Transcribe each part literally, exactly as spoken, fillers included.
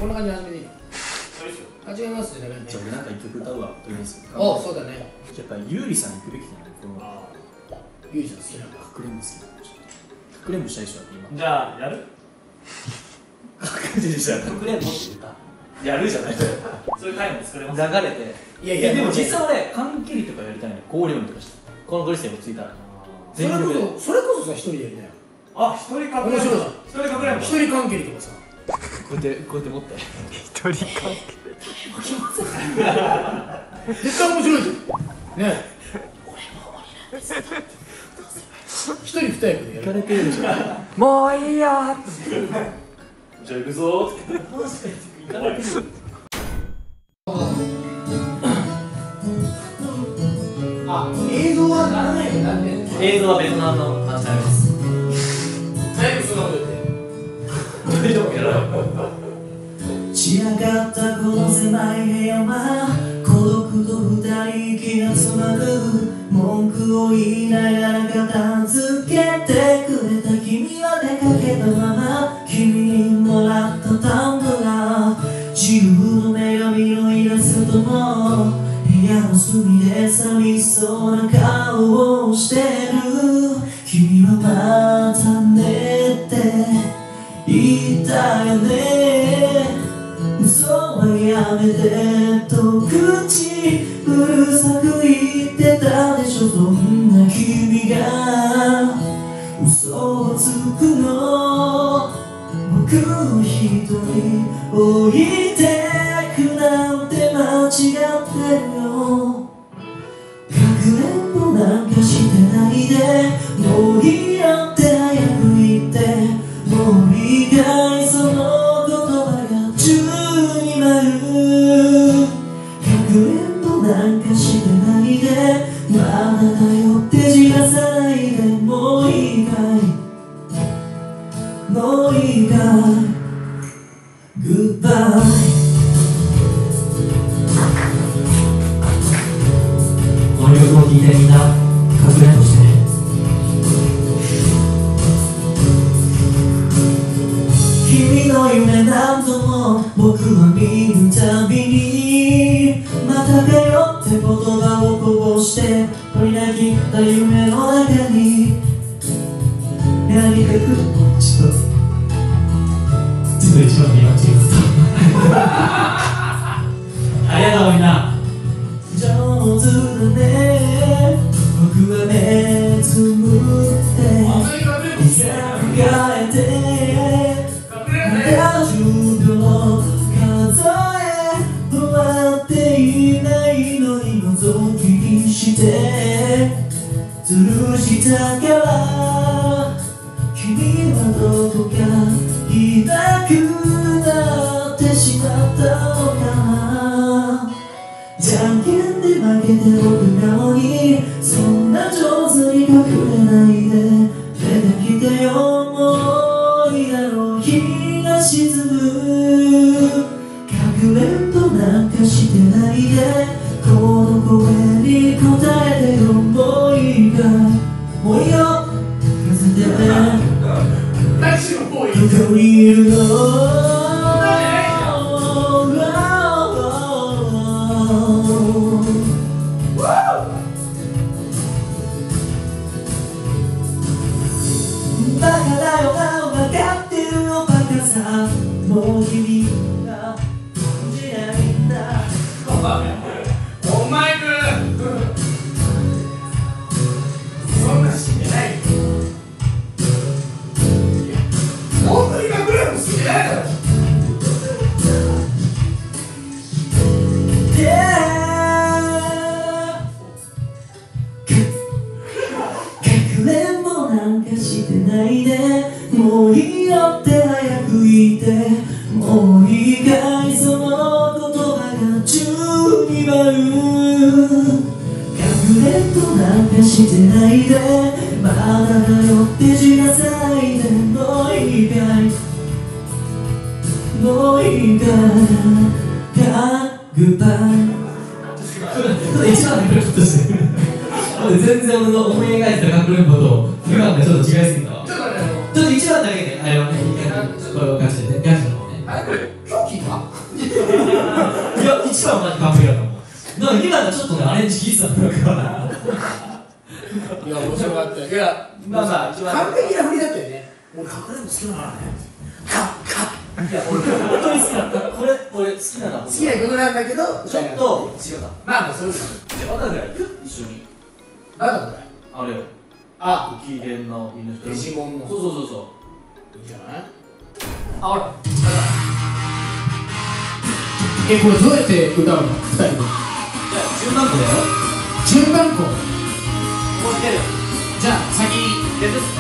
こんな感じで始めていいの？始めますね。 じゃあ俺なんか一曲歌うわ、とりあえず。 ああ、そうだね。 やっぱりゆうりさん行くべきじゃない？このゆうりさん好きなんだ。 かくれんぼ好きだ。かくれんぼしたいでしょ、今。 じゃあ、やる？ かくれんぼって歌やるじゃない。 そういう回も作れます。 流れて。 いやいや、 でも実際俺、缶切りとかやりたいのよ。高齢とかして。このご時世落ち着いたら。 それこそ、それこそさ、一人でやりなよ。 あ、一人かくれんぼ。 面白いじゃん。 一人かくれんぼ。 一人関係とかさ。 こうやって、こうやって持って。 一人関係絶対面白いじゃん。ねえ。一人二役でやる。 行かれてるでしょ。 もういいよーってじゃあ行くぞーって。行かれてる。 あ、映像はならないよ、なんで。 映像はベトナムの街並みです。 早くそんなこと言って。 大丈夫やろ。 散らかったこの狭い部屋は孤独と二人息がつまぐ文句を言いながら片付けてくれた君は出かけたまま君にもらったタンブラー自分の女神のイラストも部屋の隅で寂しそうな顔をしてる君はまた寝ていたよね嘘はやめてと口うるさく言ってたでしょそんな君が嘘をつくの僕を一人置いてくなんて間違ってるよかくれんぼなんかしてないでもういいよって早く言ってもういいかいその言葉が宙に舞うかくれんぼなんかしてないでまだだよってじらさないでもういいかいもういいかいグッバイこの曲を聴いてみんなかくれんぼしてね君の夢何度も僕は見るたびにまたかよって言葉をこぼして取りなぎった夢の中に何かくちょっとちょっと一番見間違えたありがとうみんな上手だね僕は目つむっていざ迎えてじゅうびょう数え終わっていないのに覗きにして吊るしたから君はどこかいなくなってしまったのかなじゃんけんで負けて僕なのにそんな上手に隠れないで出てきてよもういいだろう日が沈むかくれんぼなんかしてないでこの声に答えてよもういいかもういいよ聞かせて大丈夫もういい。 どこにいるのバカだよな分かってるよバカさもう君が感じないんだお前くそんな死んでないよ。本当に隠れるの死んでないだろ。 かくれんぼなんかしてないでもういいよって早く言ってもういいかいその言葉が宙に舞うかくれんぼなんかしてないでまだだよってじらさないでもういいかいもういいかいかグッバイ一番だけちょっとしてる全然俺の思い描いてたかくれんぼと普段がちょっと違いすぎたわちょっと一番だけであれはねいいかなこれをガチでねガチの方ね聞いたいや、一番マジかっこいいなと思う。なんか今がちょっとね、アレンジ聞いてたのかな。 いや面白かったいやまあまあ、一番完璧な振りだったよね俺隠れるの好きだからねカッカッいや、俺、本当に好きなの。これ、俺、好きなのは好きな曲なんだけどちょっと違うか。 まあまあそういうのえ、わかんない。一緒に。 なんだこれあれよ。 あご機嫌な犬の人。 デジモンのそうそうそうそう。 いいじゃないあ、ほら。 えこれどうやって歌うの二人でじゃあ、順番こだよ。 順番ここうしてるよ。 じゃあ先にでですね。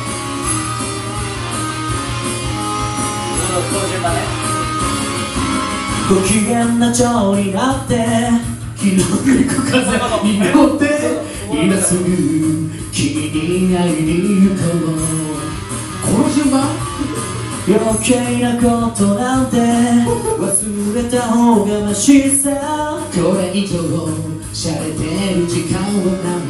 この順番ね。 ご機嫌な蝶になって昨日の風に乗って今すぐ君に会いに行こうこの順番余計なことなんて忘れた方がましさこれ以上洒落てる時間はない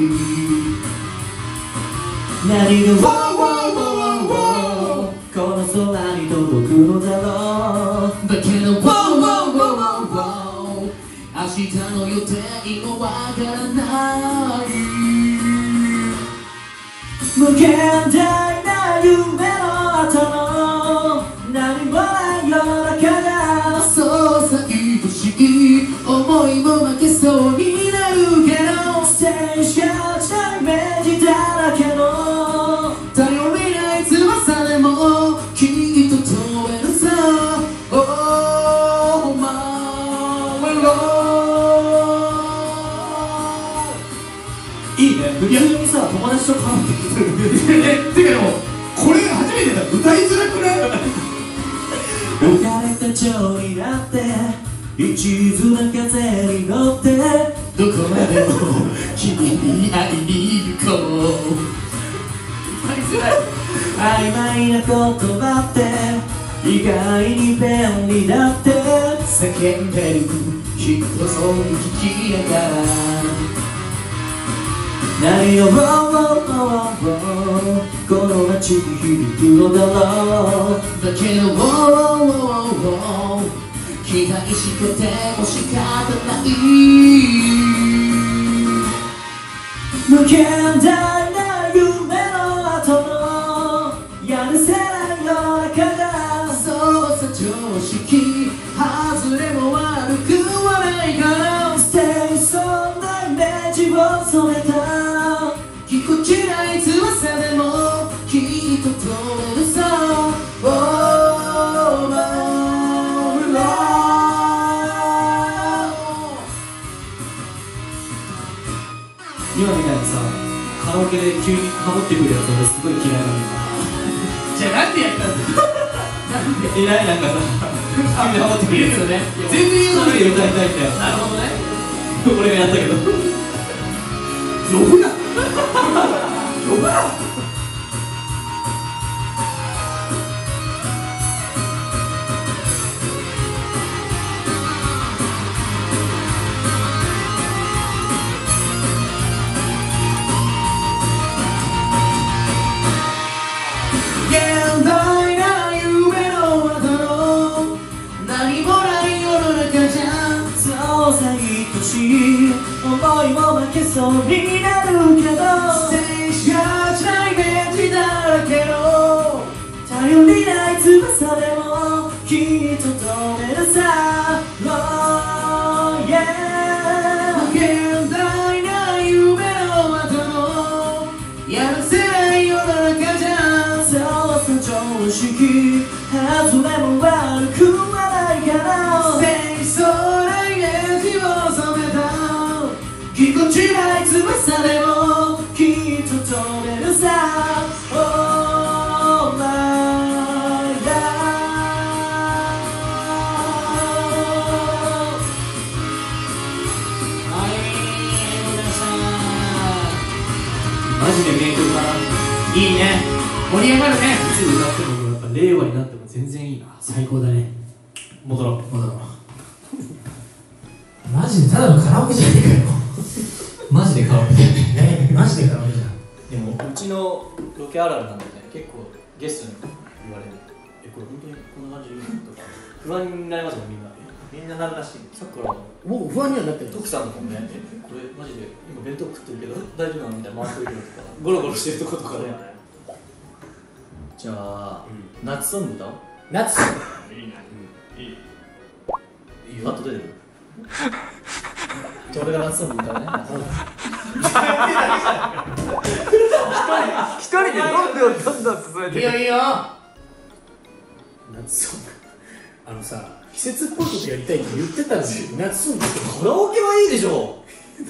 何がワーワーワーワーこの空に届くのだろうだけどワーワーワーワーワー明日の予定もわからない無限大な夢の後の何もない夜中がそうさ愛しい思いも負けそうになるけどステージが落ちたイメージだらけの頼りない翼でもきっと飛べるさ Oh my Lord いいね普通にさ友達とかってきてるえてかでもこれ初めてだ歌いづらくない浮かれた蝶になって一途な風に乗ってどこまでも君に会いに行こう歌いづらい曖昧な言葉って意外に便利だって叫んでるヒットソング聴きながら何を「ウォーウォーウォーウォー」この街に響くのだろうだけどウォーウォーウォーウォー期待してても仕方ない無限大な夢の後のやるせない夜中がそうさ常識外れも悪くはないからステージそんなイメージを染めたぎこちない翼でもきっと飛べるさ Oh my Lord 今みたいにさカラオケで急にハモってくるやつ俺すごい嫌いなのじゃあなんでやったんだなんでえらいなんかさ急にハモってくるやつね全然言うのに歌いたいんだよなるほどね俺がやったけど呼ぶな呼ぶな現代な夢の後の何もない世の中じゃそうさ愛しい思いも負けそうになるけどステージが落ちないイメージだらけの頼りない翼でもきっと飛べるさ Oh yeah 現代な夢の後のやるせない世の中じゃそうさ常識外れも悪くはないから清楚なイメージを染めたぎこちない翼でもきっと飛べるさ Oh my God はい、ありがとうございましたマジで名曲だないいね盛り上がるねいつ歌ってもやっぱ令和になっても全然いいな最高だね戻ろう戻ろうマジでただのカラオケじゃねえかよマジでカラオケねマジでカラオケじゃんでも、うちのロケあるあるなんでね、結構ゲストに言われる。え、これ本当にこんな感じでいいのとか。 不安になりますもんみんな。みんななるらしい。さっきからもう不安にはなってない。 徳さんとかもね、これマジで今弁当食ってるけど大丈夫なのみたいな回ってるとかゴロゴロしてるとことかね。じゃあ、うん、夏ソング歌おう。 夏いいね、うん、いいいいよ。 あと出てるじゃあ俺が夏ソング歌うね。 一人でどんどんどんどん進めてる。 いいよいいよ。夏ソングあのさ、季節っぽいことやりたいって言ってたのに夏ソングカラオケはいいでしょ。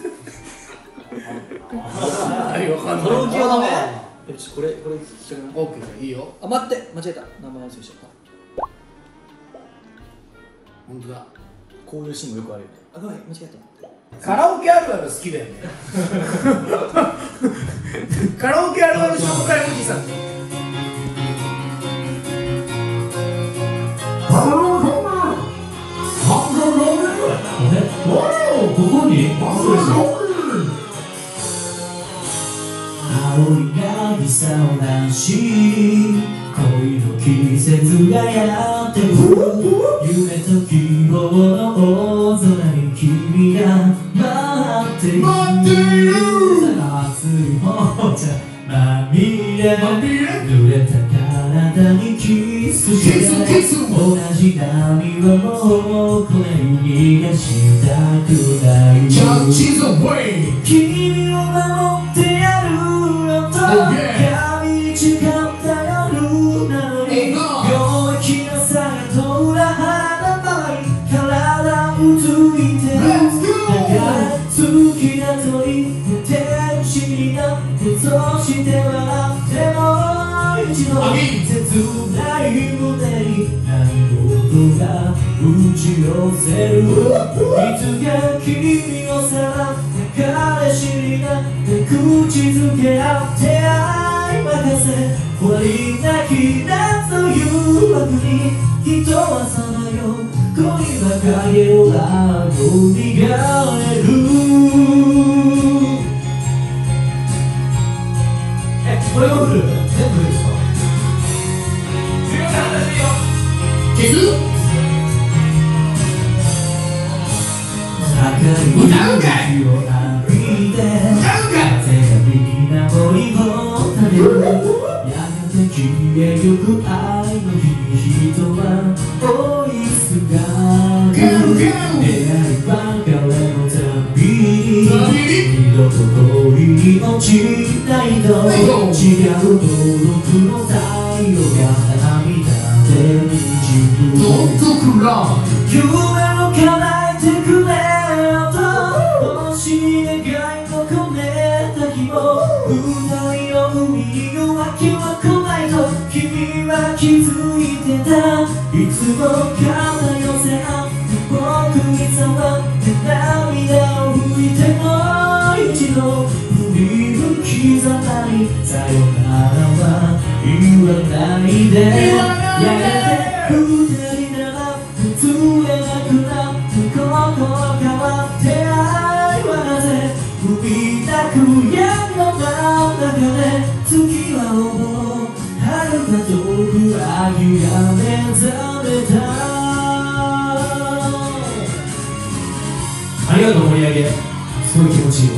はい、わかんない。 カラオケはダメ。よし、これこれ聞きたくない。 オーケー、いいよ。 あ、待って間違えた、名前忘れちゃった。 本当だ。 こういうシーンもよくあるよね。あ、ごめん間違えた。 カラオケあるある好きだよね。カラオケあるある紹介おじさん。 ここに青い渚をなし恋の季節がやってくる夢と希望の大空に君が待っている熱い方じゃまみれ濡れた体にキスして同じ波はもうこれ逃がしたくない君を守ってやるよと闇に誓った夜なのに弱気なさが通らはらばい体をついてるだから好きだと言って天使になってそして笑ってもう一度切ない胸に何事が打ち寄せるいつか君をさらって彼氏になって口づけ合って愛任せ終わりなき夏の誘惑に人はさまよ恋は影をあの苦えるえ、これもフル全部ですか消す？ 赤い雪を浴びて風がみんな森を食べるやがて消えゆく愛の人は追いすがる出会い別れのたびに二度と恋に落ちないと違う孤独の太陽が涙でにじむ夢を叶えてくれよと星願いを込めた日も二人の海の訳は来ないと君は気づいてたいつも肩寄せ合って僕に触って涙を拭いてもう一度振り向きざまにさよならは言わないでやがて二人なら釣れなくなって心変わって愛はなぜ踏みたく闇の中で月はおぼ遥か遠く秋が目覚めたありがとう盛り上げすごい気持ちいいよ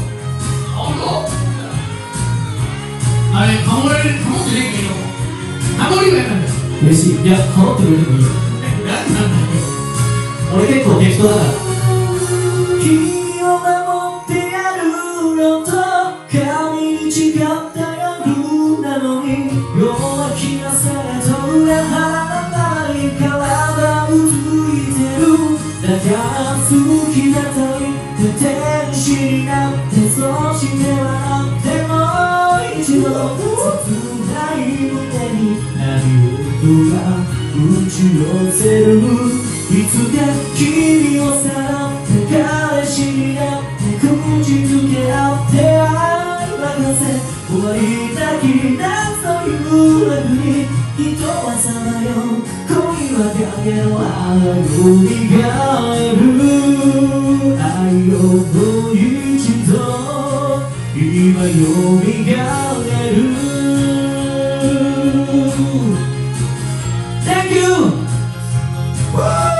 あれ、ハモれる、ハモってねえけどハモりはやなんだよ。 嬉しいいやハモってくれてもいいよなんなんだよ。 俺結構適当だから君を守ってやるよと髪に誓った夜なのに弱気なさが通らはらない体をついてるだから好きだと言って天使になってそして笑ってもう一度切ない胸に何事が打ち寄せるいつか君をさらって彼氏になって口づけ合って愛任せ終わりなき夏の誘惑に人はさまよ恋は影の愛を磨える愛をもう一度今よみがえる Thank you! Woo!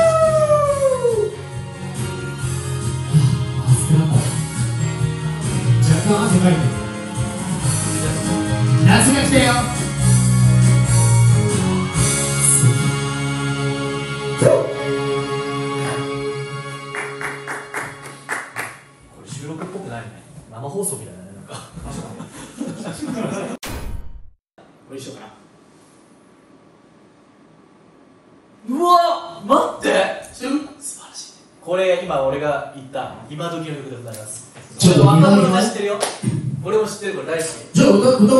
これ今俺が言った今時の曲でございます。 ちょっと若者今時のが知ってるよ。俺も知ってる、これ大好き。 じゃあ歌う歌う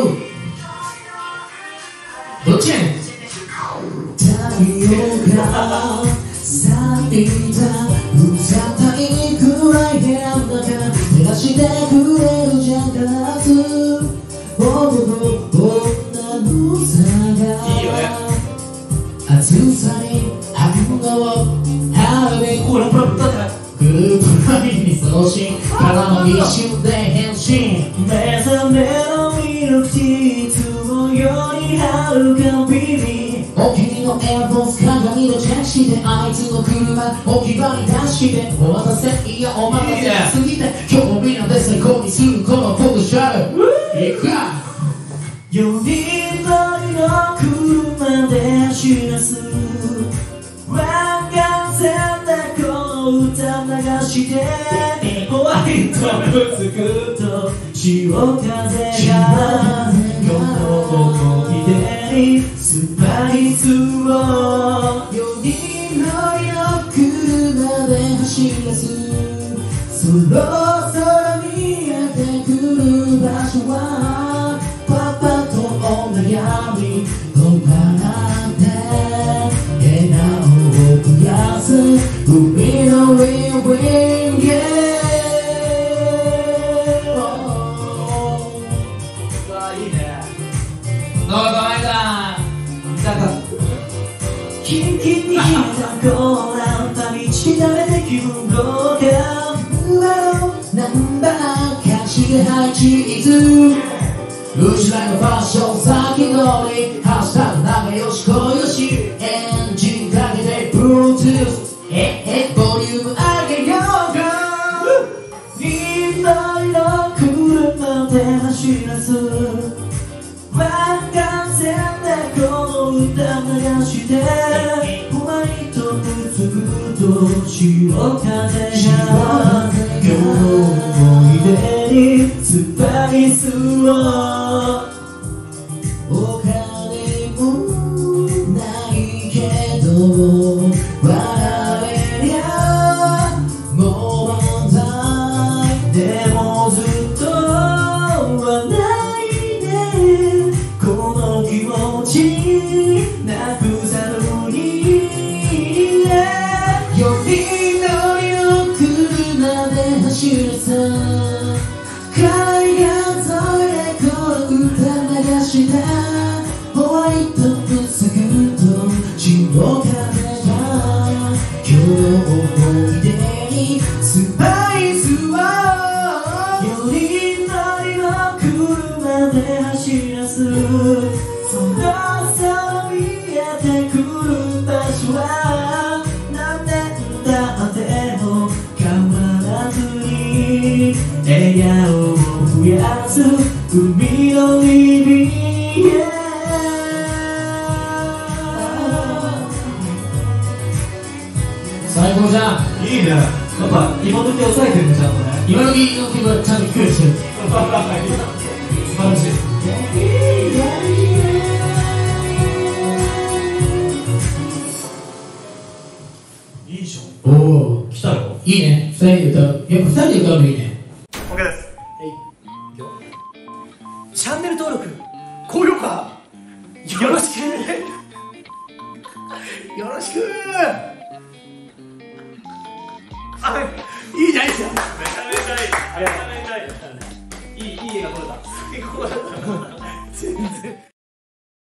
どっちやねん。太陽が咲いたうざたいくらい部屋の中照らしてくれるじゃなく僕の女のさがいいよね。 暑さに反応春でほらほら歌ってない。 グループラインに送信からの一瞬で返信目覚めのミルクティーいつもよりはるかビビお気に入りのエアフォース鏡のチェックしてあいつの車置き場に出してお待たせいやお待たせすぎて今日もみんなで最高にするこのフォトシャルいくかより乗りの車で走り出す湾岸線でこの歌流してホワイトぶつくと潮風がこの思い出にスパイスをより乗りの車で走り出すそろそろ見えてくる場所はパパとお悩みを笑って笑顔を増やす海のウィンウィンゲーわあいいね。 どうぞあいさんなんかキンキンに冷えたコーラ旅しだめて気分豪華ナンバー貸しで配置いつうちらのファッション先取りハッシュタグ仲良し恋よしエンジンかけて Bluetooth ええボリューム上げようか緑の車で走り出す湾岸線でこの歌流してホワイトぶつくと潮風が今日の思い出にスパイスをお金もないけど笑えりゃもう満載でもずっと笑いでこの気持ちなくさぬにより乗りの車で走るさ海岸沿いでこの歌流したホワイトぶつくと潮風が今日の思い出にスパイスをより乗りの車で走り出すそろそろ見えてくる場所は何年経っても変わらずに笑顔を増やす海のリビング最高じゃんいいね。やっぱ今時抑えてるね、ちゃんとね。 今の時の曲はちゃんと聞こえてる素晴らしい。いいじゃん。 おお来たよ。 いいね二人で歌うやっぱ二人で歌うのいいね OK です。チャンネル登録高評価よろしくよろしくあいいじゃんいいじゃんめちゃめちゃいいありがとう